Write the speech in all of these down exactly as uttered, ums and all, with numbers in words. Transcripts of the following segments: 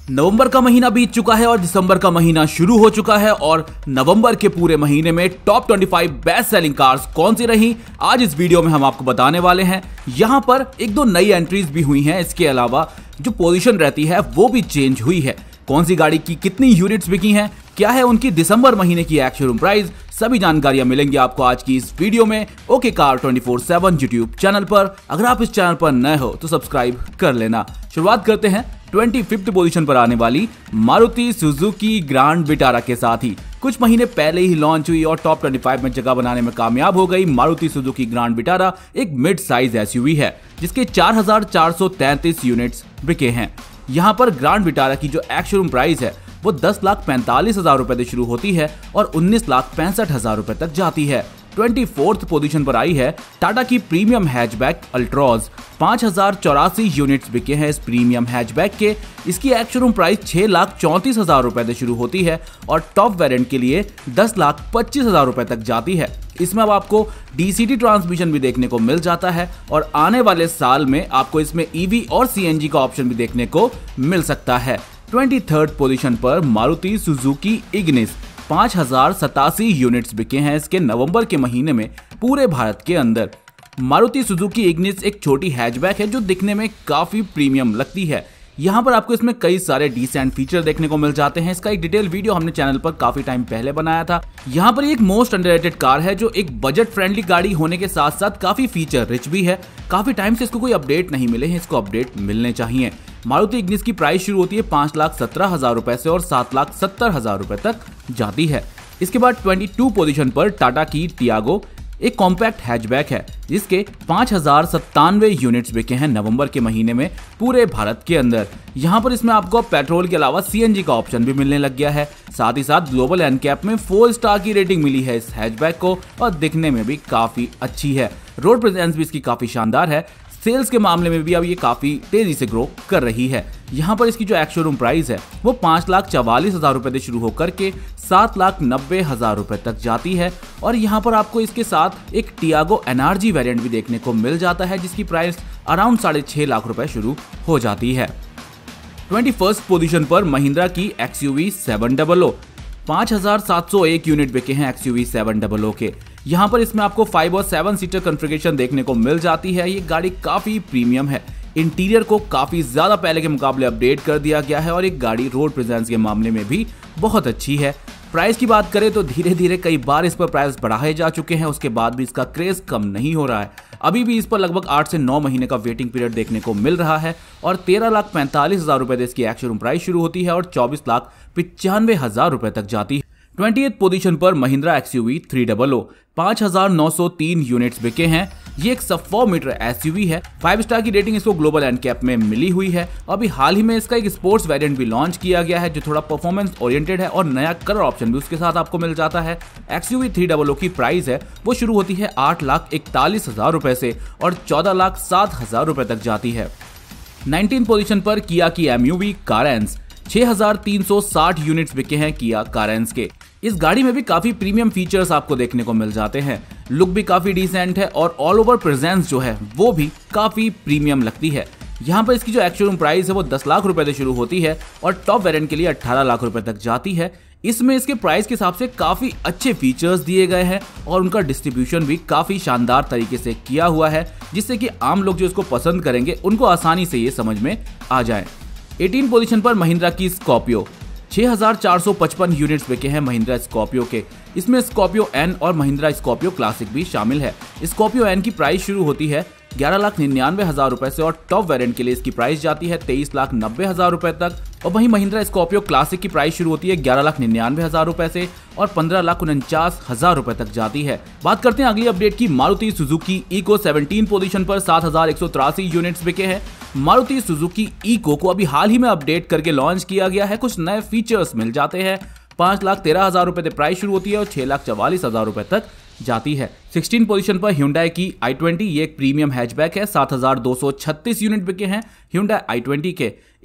नवंबर का महीना बीत चुका है और दिसंबर का महीना शुरू हो चुका है और नवंबर के पूरे महीने में टॉप पच्चीस बेस्ट सेलिंग कार्स कौन सी रही, आज इस वीडियो में हम आपको बताने वाले हैं। यहां पर एक दो नई एंट्रीज भी हुई हैं, इसके अलावा जो पोजीशन रहती है वो भी चेंज हुई है। कौन सी गाड़ी की कितनी यूनिट्स बिकी हैं, क्या है उनकी दिसंबर महीने की एक्स शोरूम प्राइस, सभी जानकारियां मिलेंगी आपको आज की इस वीडियो में okay car twenty four seven YouTube channel पर। अगर आप इस चैनल पर नए हो तो सब्सक्राइब कर लेना। शुरुआत करते हैं पच्चीसवीं पोजीशन पर आने वाली मारुति सुजुकी ग्रैंड विटारा के साथ ही। कुछ महीने पहले ही लॉन्च हुई और टॉप पच्चीस में जगह बनाने में कामयाब हो गई मारुति सुजुकी ग्रैंड विटारा एक मिड साइज एसयूवी है जिसके चार हजार चार सौ तैंतीस यूनिट्स बिके हैं। यहाँ पर ग्रैंड विटारा की जो एक्स शोरूम प्राइस है वो दस लाख पैंतालीस हजार रुपए से शुरू होती है और उन्नीस लाख पैंसठ हजार रुपए तक जाती है। चौबीसवीं पोजीशन पर आई है टाटा की प्रीमियम हैचबैक अल्ट्रॉज। पांच हजार चौरासी यूनिट्स बिके हैं इस प्रीमियम हैचबैक के। इसकी एक्स शोरूम प्राइस छह लाख चौंतीस हजार रुपए से शुरू होती है और टॉप वेरिएंट के लिए दस लाख पच्चीस हजार रुपए तक जाती है। इसमें अब आपको डीसीटी ट्रांसमिशन भी देखने को मिल जाता है और आने वाले साल में आपको इसमें ईवी और सीएनजी का ऑप्शन भी देखने को मिल सकता है। तेईसवीं पोजीशन पर मारुति सुजुकी इग्निस। पांच हजार सतासी यूनिट्स बिके हैं इसके नवंबर के महीने में पूरे भारत के अंदर। मारुति सुजुकी इग्निस एक छोटी हैचबैक है जो दिखने में काफी प्रीमियम लगती है। यहाँ पर आपको इसमें कई सारे डिसेंट फीचर देखने को मिल जाते हैं। इसका एक डिटेल वीडियो हमने चैनल पर काफी टाइम पहले बनाया था। यहाँ पर एक मोस्ट अंडररेटेड कार है जो एक बजट फ्रेंडली गाड़ी होने के साथ साथ काफी फीचर रिच भी है। काफी टाइम से इसको कोई अपडेट नहीं मिले हैं, इसको अपडेट मिलने चाहिए। मारुति इग्निस की प्राइस शुरू होती है पांच लाख सत्रह हजार रुपए से और सात लाख सत्तर हजार रुपए तक जाती है। इसके बाद बाईसवीं पोजीशन पर टाटा की टियागो एक कॉम्पैक्ट हैचबैक है जिसके पांच हजार सत्तानवे यूनिट्स बिके हैं नवंबर के महीने में पूरे भारत के अंदर। यहाँ पर इसमें आपको पेट्रोल के अलावा सीएनजी का ऑप्शन भी मिलने लग गया है। साथ ही साथ ग्लोबल एनकैप में फोर स्टार की रेटिंग मिली है इस हैचबैक को और दिखने में भी काफी अच्छी है। रोड प्रेजेंस भी इसकी काफी शानदार है। सेल्स के मामले में भी अब ये काफी तेजी से ग्रो कर रही है। यहाँ पर इसकी जो एक्स शोरूम प्राइस है वो पांच लाख चवालीस हजार रुपए से शुरू होकर के सात लाख नब्बे हजार रुपए तक जाती है और यहाँ पर आपको इसके साथ एक टियागो एनआरजी वेरिएंट भी देखने को मिल जाता है जिसकी प्राइस अराउंड साढ़े छह लाख रुपए शुरू हो जाती है। इक्कीसवीं पोजीशन पर महिंद्रा की एक्सयूवी सेवन डबल ओ। पांच हजार सात सौ एक यूनिट बिके हैं एक्सयूवी सेवन डबल ओ के। यहाँ पर इसमें आपको फाइव और सेवन सीटर कॉन्फ़िगरेशन देखने को मिल जाती है। ये गाड़ी काफी प्रीमियम है। इंटीरियर को काफी ज्यादा पहले के मुकाबले अपडेट कर दिया गया है और एक गाड़ी रोड प्रेजेंस के मामले में भी बहुत अच्छी है। प्राइस की बात करें तो धीरे धीरे कई बार इस पर प्राइस बढ़ाए जा चुके हैं, उसके बाद भी इसका क्रेज कम नहीं हो रहा है। अभी भी इस पर लगभग आठ से नौ महीने का वेटिंग पीरियड देखने को मिल रहा है और तेरह लाख पैंतालीस हजार रुपए से इसकी एक्स शोरूम प्राइस शुरू होती है और चौबीस लाख पिचानवे हजार रुपए तक जाती है। ट्वेंटिएथ पोजीशन पर Mahindra XUV three double O. पांच हजार नौ सौ तीन यूनिट्स बिके हैं। ये एक सब फोर मीटर एसयूवी है। फाइव स्टार की रेटिंग इसको ग्लोबल एनकैप में मिली हुई है। अभी हाल ही में इसका एक स्पोर्ट्स वेरिएंट भी लॉन्च किया गया है जो थोड़ा परफॉर्मेंस ओरिएंटेड है और नया कलर ऑप्शन भी उसके साथ आपको मिल जाता है। एक्सयूवी थ्री डबल ओ की प्राइस है वो शुरू होती है आठ लाख इकतालीस हजार रुपए से और चौदह लाख सात हजार रुपए तक जाती है। नाइनटीन पोजीशन पर किया की एमयूवी कारेंस। छह हजार तीन सौ साठ यूनिट्स बिके हैं किया कारेंस के। इस गाड़ी में भी काफी प्रीमियम फीचर्स आपको देखने को मिल जाते हैं। लुक भी काफी डिसेंट है और ऑल ओवर प्रेजेंस जो है वो भी काफी प्रीमियम लगती है। यहाँ पर इसकी जो एक्स शोरूम प्राइस है वो दस लाख रुपए से शुरू होती है और टॉप वेरिएंट के लिए अठारह लाख रुपए तक जाती है। इसमें इसके प्राइस के हिसाब से काफी अच्छे फीचर्स दिए गए हैं और उनका डिस्ट्रीब्यूशन भी काफी शानदार तरीके से किया हुआ है जिससे कि आम लोग जो इसको पसंद करेंगे उनको आसानी से ये समझ में आ जाए। एटीन पोजीशन पर महिंद्रा की स्कॉर्पियो। छह हजार चार सौ पचपन यूनिट्स बिके हैं महिंद्रा स्कॉर्पियो के। इसमें स्कॉर्पियो एन और महिंद्रा स्कॉर्पियो क्लासिक भी शामिल है। स्कॉर्पियो एन की प्राइस शुरू होती है ग्यारह लाख निन्यानवे हजार रुपए से और टॉप वेरिएंट के लिए इसकी प्राइस जाती है तेईस लाख नब्बे हजार रुपए तक और वहीं महिंद्रा स्कॉर्पियो क्लासिक की प्राइस शुरू होती है ग्यारह लाख निन्यानवे हजार रुपए से और पंद्रह लाख उनचास हजार रुपए तक जाती है। बात करते हैं अगली अपडेट की। Maruti Suzuki Eeco seventeen position पर सात हजार एक सौ तिरासी यूनिट्स बिके हैं। मारुति सुजुकी इको को अभी हाल ही में अपडेट करके लॉन्च किया गया है। कुछ नए फीचर्स मिल जाते हैं। पांच लाख तेरह हजार रुपए से प्राइस शुरू होती है और छह लाख चवालीस हजार रुपए तक जाती है। सोलह पोजीशन पर Hyundai की आई ट्वेंटी। ये एक प्रीमियम हैचबैक है। सात हजार दो सौ छत्तीस यूनिट बिके हैं Hyundai आई ट्वेंटी के।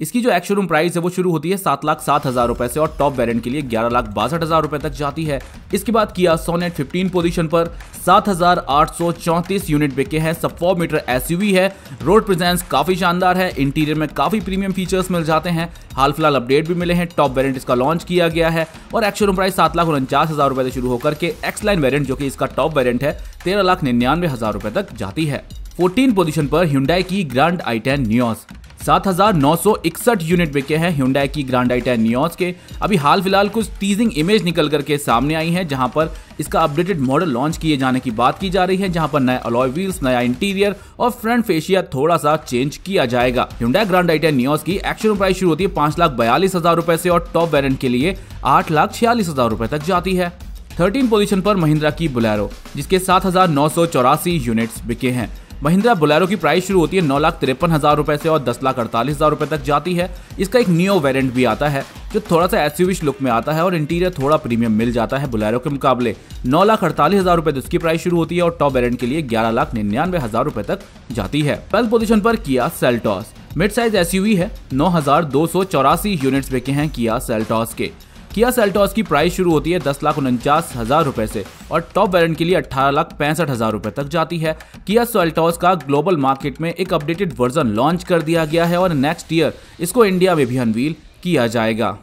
इसकी जो एक्स शोरूम प्राइस है वो शुरू होती है सात लाख सात हजार रुपए से और टॉप वेरिएंट के लिए ग्यारह लाख बासठ हजार रुपए तक जाती है। इसके बाद किया सोनेट फिफ्टीन पोजीशन पर सात हजार आठ सौ चौंतीस यूनिट बिके हैं। सब फोर मीटर एसयूवी है, रोड प्रेजेंस काफी शानदार है, इंटीरियर में काफी प्रीमियम फीचर्स मिल जाते हैं, हाल फिलहाल अपडेट भी मिले हैं, टॉप वेरिएंट इसका लॉन्च किया गया है और एक्स शोरूम प्राइस सात लाख उनचास हजार रुपए से शुरू होकर के एक्स लाइन वेरिएंट जो कि इसका टॉप वेरिएंट है तेरह लाख निन्यानवे हजार रुपए तक जाती है। फोर्टीन पोजीशन पर Hyundai की ग्रैंड आई टेन नियोस, सात हजार नौ सौ इकसठ यूनिट बिके हैं Hyundai की ग्रैंड आई टेन नियोस के। अभी हाल फिलहाल कुछ टीजिंग इमेज निकल करके सामने आई है जहां पर इसका अपडेटेड मॉडल लॉन्च किए जाने की बात की जा रही है, जहां पर नए अलॉय व्हील्स, नया इंटीरियर और फ्रंट फेशिया थोड़ा सा चेंज किया जाएगा। Hyundai Grand i ten Nios की एक्स शोरूम प्राइस शुरू होती है पांच लाख बयालीस हजार रुपए से और टॉप वेरिएंट के लिए आठ लाख छियालीस हजार रुपए तक जाती है। थर्टीन पोजीशन पर महिंद्रा की बोलेरो, जिसके सात हजार नौ सौ चौरासी यूनिट्स बिके हैं। महिंद्रा बोलेरो की प्राइस शुरू होती है नौ लाख तिरपन हजार रुपए से और दस लाख अड़तालीस हजार रुपए तक जाती है। इसका एक नियो वेरिएंट भी आता है जो थोड़ा सा एसयूवी लुक में आता है और इंटीरियर थोड़ा प्रीमियम मिल जाता है बोलेरो के मुकाबले। नौ लाख अड़तालीस हजार रुपए उसकी प्राइस शुरू होती है और टॉप वेरिएंट के लिए ग्यारह लाख निन्यानवे हजार रुपए तक जाती है। ट्वेल्थ पोजीशन पर Kia Seltos, mid size SUV है, नौ हजार दो सौ चौरासी यूनिट्स बिके हैं किया सेल्टॉस के। किया सेल्टॉस की प्राइस शुरू होती है दस लाख उनचास हजार रुपए से और टॉप वेरिएंट के लिए अठारह लाख पैंसठ हजार रुपए तक जाती है। किया सेल्टॉस का ग्लोबल मार्केट में एक अपडेटेड वर्जन लॉन्च कर दिया गया है और नेक्स्ट ईयर इसको इंडिया में भी अनवील किया जाएगा।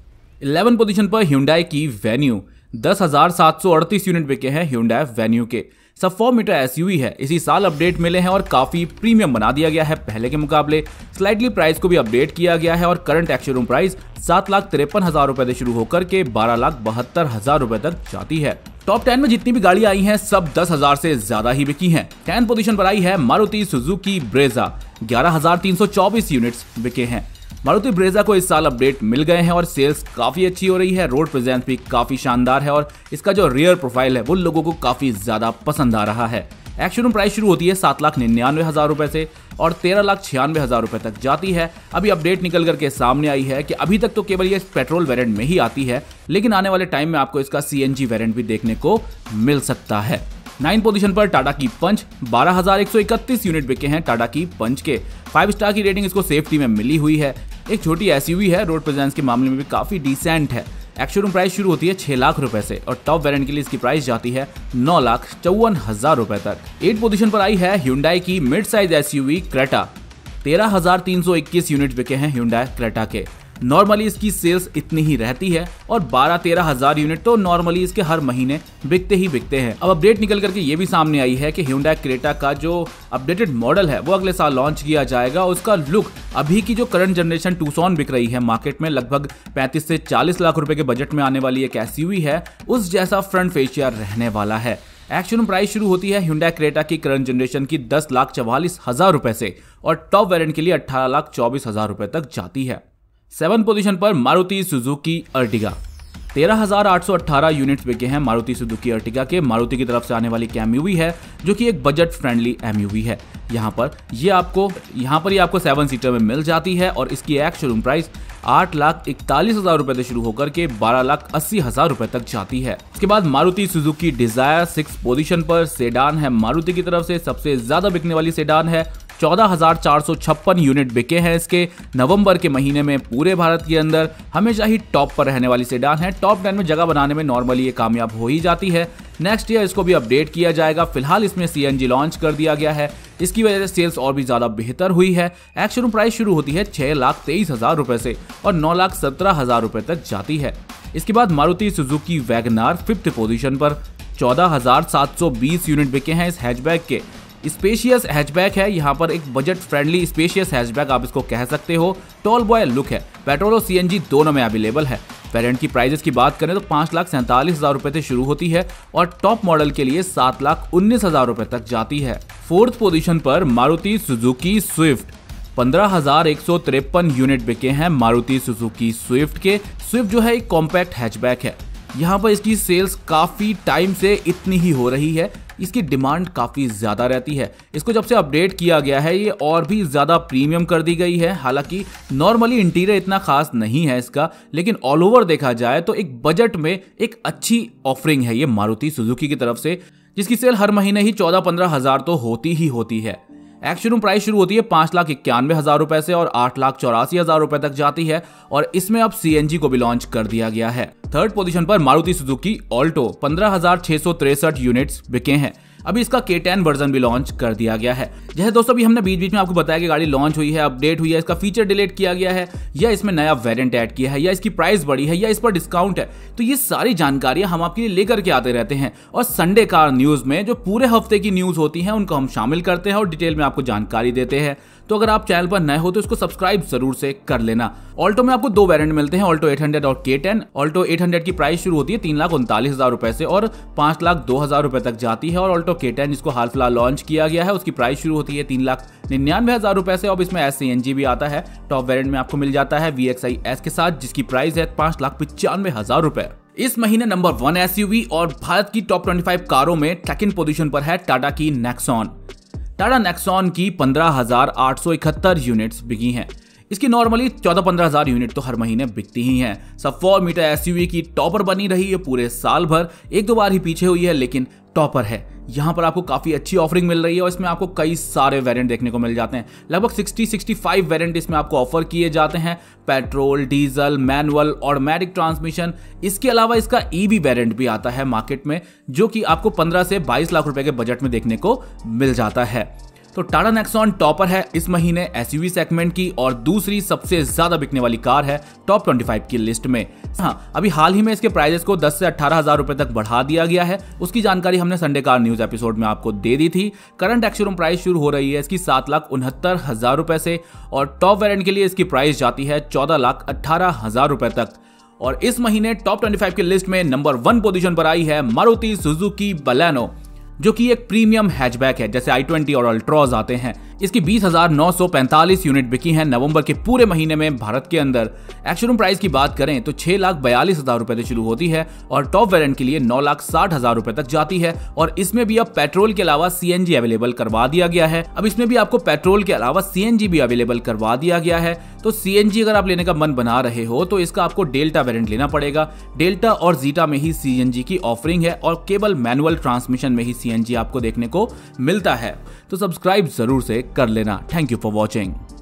इलेवन पोजीशन पर Hyundai की वेन्यू, दस हजार सात सौ अड़तीस यूनिट बिके हैं Hyundai वेन्यू के। सब फोर मीटर एसयूवी है, इसी साल अपडेट मिले हैं और काफी प्रीमियम बना दिया गया है पहले के मुकाबले। स्लाइटली प्राइस को भी अपडेट किया गया है और करंट एक्स शोरूम प्राइस सात लाख तिरपन हजार रुपए से शुरू होकर के बारह लाख बहत्तर हजार रुपए तक जाती है। टॉप टेन में जितनी भी गाड़ी आई हैं सब दस हजार से ज्यादा ही बिकी हैं। टेंथ पोजीशन पर आई है मारुति सुजुकी ब्रेजा, ग्यारह हजार तीन सौ चौबीस यूनिट्स बिके हैं। मारुति ब्रेजा को इस साल अपडेट मिल गए हैं और सेल्स काफी अच्छी हो रही है, रोड प्रेजेंस भी काफी शानदार है और इसका जो रियर प्रोफाइल है वो लोगों को काफी ज्यादा पसंद आ रहा है। एक्स शोरूम प्राइस शुरू होती है सात लाख निन्यानवे हजार रुपए से और तेरह लाख छियानवे हजार रुपए तक जाती है। अभी अपडेट निकल करके सामने आई है कि अभी तक तो केवल ये पेट्रोल वेरिएंट में ही आती है, लेकिन आने वाले टाइम में आपको इसका सीएनजी वेरिएंट भी देखने को मिल सकता है। नाइन पोजीशन पर टाटा की पंच, बारह हजार एक सौ इकतीस यूनिट बिके हैं टाटा की पंच के। फाइव स्टार की रेटिंग इसको सेफ्टी में मिली हुई है। एक छोटी एसयूवी है, रोड प्रेजेंस के मामले में भी काफी डिसेंट है। एक्स शोरूम प्राइस शुरू होती है छह लाख रुपए से और टॉप वेरिएंट के लिए इसकी प्राइस जाती है नौ लाख चौवन हजार रुपए तक। एट पोजीशन पर आई है Hyundai की मिड साइज एसयूवी क्रेटा, तेरह हजार तीन सौ इक्कीस यूनिट बिके हैं Hyundai क्रेटा के। नॉर्मली इसकी सेल्स इतनी ही रहती है और बारह तेरह हजार यूनिट तो नॉर्मली इसके हर महीने बिकते ही बिकते हैं। अब अपडेट निकल करके ये भी सामने आई है कि Hyundai क्रेटा का जो अपडेटेड मॉडल है वो अगले साल लॉन्च किया जाएगा। उसका लुक अभी की जो करंट जनरेशन टूसॉन बिक रही है मार्केट में, लगभग पैंतीस से चालीस लाख रुपए के बजट में आने वाली एक एसयूवी है, उस जैसा फ्रंट फेशिया रहने वाला है। एक्स शोरूम प्राइस शुरू होती है Hyundai क्रेटा की करंट जनरेशन की दस लाख चवालीस हजार रुपए से और टॉप वेरिएंट के लिए अठारह लाख चौबीस हजार रुपए तक जाती है। सेवन पोजीशन पर मारुति सुजुकी अर्टिगा, तेरह हजार आठ सौ अठारह यूनिट्स बिके हैं मारुति सुजुकी अर्टिगा के। मारुति की तरफ से आने वाली एमयूवी है जो कि एक बजट फ्रेंडली एमयूवी है। यहाँ पर ये आपको यहाँ पर ये आपको सेवन सीटर में मिल जाती है और इसकी एक्स शोरूम प्राइस आठ लाख इकतालीस हजार रुपए से शुरू होकर के बारह लाख अस्सी हजार रुपए तक जाती है। इसके बाद Maruti Suzuki Dzire six position पर सेडान है, मारुति की तरफ से सबसे ज्यादा बिकने वाली सेडान है। चौदह हजार चार सौ छप्पन यूनिट बिके हैं इसके नवंबर के महीने में पूरे भारत के अंदर। हमेशा ही टॉप पर रहने वाली सेडान है, टॉप टेन में जगह बनाने में नॉर्मली ये कामयाब हो ही जाती है। नेक्स्ट ईयर इसको भी अपडेट किया जाएगा। फिलहाल इसमें सीएनजी लॉन्च कर दिया गया है, इसकी वजह से सेल्स और भी ज्यादा बेहतर हुई है। एक्स शोरूम प्राइस शुरू होती है छह लाख तेईस हजार रुपए से और नौ लाख सत्रह हजार रुपए तक जाती है। इसके बाद Maruti Suzuki WagonR fifth position पर, चौदह हजार सात सौ बीस यूनिट बिके हैं इस हैचबैक के। स्पेशियस हैचबैक है, यहाँ पर एक बजट फ्रेंडली स्पेशियस हैचबैक आप इसको कह सकते हो। टॉल बॉय लुक है, पेट्रोल और सीएनजी दोनों में अवेलेबल है। वेरिएंट की प्राइसेस की बात करें तो पांच लाख सैंतालीस हजार रुपए से शुरू होती है और टॉप मॉडल के लिए सात लाख उन्नीस हजार रुपए तक जाती है। फोर्थ पोजीशन पर मारुति सुजुकी स्विफ्ट, पंद्रह हजार एक सौ तिरपन यूनिट बिके हैं मारुति सुजुकी स्विफ्ट के। स्विफ्ट जो है एक कॉम्पैक्ट हैचबैक है, यहाँ पर इसकी सेल्स काफी टाइम से इतनी ही हो रही है, इसकी डिमांड काफी ज्यादा रहती है। इसको जब से अपडेट किया गया है ये और भी ज्यादा प्रीमियम कर दी गई है। हालांकि नॉर्मली इंटीरियर इतना खास नहीं है इसका, लेकिन ऑल ओवर देखा जाए तो एक बजट में एक अच्छी ऑफरिंग है ये मारुति सुजुकी की तरफ से, जिसकी सेल हर महीने ही चौदह पंद्रह हजार तो होती ही होती है। एक्स शोरूम प्राइस शुरू होती है पांच लाख इक्यानवे हजार रुपए से और आठ लाख चौरासी हजार रुपए तक जाती है और इसमें अब सीएनजी को भी लॉन्च कर दिया गया है। थर्ड पोजीशन पर मारुति सुजुकी ऑल्टो पंद्रह हजार छह सौ तिरसठ यूनिट्स बिके हैं। अभी इसका के टेन वर्जन भी लॉन्च कर दिया गया है। जैसे दोस्तों अभी हमने बीच बीच में आपको बताया कि गाड़ी लॉन्च हुई है, अपडेट हुई है, इसका फीचर डिलीट किया गया है या इसमें नया वेरिएंट ऐड किया है या इसकी प्राइस बढ़ी है या इस पर डिस्काउंट है, तो ये सारी जानकारियां हम आपके लिए लेकर के आते रहते हैं। और संडे कार न्यूज में जो पूरे हफ्ते की न्यूज होती है उनको हम शामिल करते हैं और डिटेल में आपको जानकारी देते हैं। तो अगर आप चैनल पर नए हो तो इसको सब्सक्राइब जरूर से कर लेना। ऑल्टो में आपको दो वेरिएंट मिलते हैं, ऑल्टो एट हंड्रेड और K ten. Alto eight hundred की प्राइस शुरू होती है तीन लाख उनतालीस हजार रुपए से और पांच लाख दो हजार रुपए तक जाती है और ऑल्टो के टेन जिसको हाल फिलहाल लॉन्च किया गया है उसकी प्राइस शुरू होती है तीन लाख निन्यानवे हजार रुपए से। अब इसमें एस सी एन जी भी आता है। टॉप वेरिएंट में आपको मिल जाता है वी एक्स आई एस के साथ जिसकी प्राइस है पांच लाख पचानवे हजार रुपए। इस महीने नंबर वन एसयूवी और भारत की टॉप पच्चीस कारों में सेकंड पोजीशन पर है टाटा की नेक्सॉन। टाटा नेक्सॉन की पंद्रह हजार आठ सौ इकहत्तर यूनिट्स बिकी हैं। इसकी नॉर्मली चौदह पंद्रह हजार यूनिट तो हर महीने बिकती ही हैं। सब फोर मीटर एसयूवी की टॉपर बनी रही है पूरे साल भर, एक दो बार ही पीछे हुई है लेकिन टॉपर है। यहाँ पर आपको काफी अच्छी ऑफरिंग मिल रही है और इसमें आपको कई सारे वेरिएंट देखने को मिल जाते हैं। लगभग साठ पैंसठ वेरिएंट इसमें आपको ऑफर किए जाते हैं, petrol, diesel, manual, automatic transmission. इसके अलावा इसका ईवी वेरिएंट भी आता है मार्केट में जो कि आपको पंद्रह से बाईस लाख रुपए के बजट में देखने को मिल जाता है। तो टाटा नेक्सॉन टॉपर है इस महीने एसयूवी सेगमेंट की और दूसरी सबसे ज्यादा बिकने वाली कार है टॉप पच्चीस की लिस्ट में। हाँ, अभी हाल ही में इसके प्राइजेस को दस से अठारह हजार रुपए तक बढ़ा दिया गया है। उसकी जानकारी हमने संडे कार न्यूज एपिसोड में आपको दे दी थी। करंट एक्स शोरूम प्राइस शुरू हो रही है इसकी सात लाख उनहत्तर हजार रुपए से और टॉप वेरिएंट के लिए इसकी प्राइस जाती है चौदह लाख अट्ठारह हजार रुपए तक। और इस महीने टॉप पच्चीस की लिस्ट में नंबर वन पोजीशन पर आई है मारुति सुजुकी बलेनो जो कि एक प्रीमियम हैचबैक है जैसे आई ट्वेंटी और अल्ट्रॉज आते हैं। इसकी बीस हजार नौ सौ पैंतालीस यूनिट बिकी हैं नवंबर के पूरे महीने में भारत के अंदर। एक्स शोरूम प्राइस की बात करें तो छह लाख बयालीस हजार रुपए से शुरू होती है और टॉप वेरिएंट के लिए नौ लाख साठ हजार रुपए तक जाती है और इसमें भी अब पेट्रोल के अलावा सीएनजी अवेलेबल करवा दिया गया है। अब इसमें भी आपको पेट्रोल के अलावा सीएनजी भी अवेलेबल करवा दिया गया है। तो सीएनजी अगर आप लेने का मन बना रहे हो तो इसका आपको डेल्टा वेरिएंट लेना पड़ेगा। डेल्टा और जीटा में ही सीएनजी की ऑफरिंग है और केवल मैनुअल ट्रांसमिशन में ही सीएनजी आपको देखने को मिलता है। तो सब्सक्राइब जरूर से कर लेना। Thank you for watching.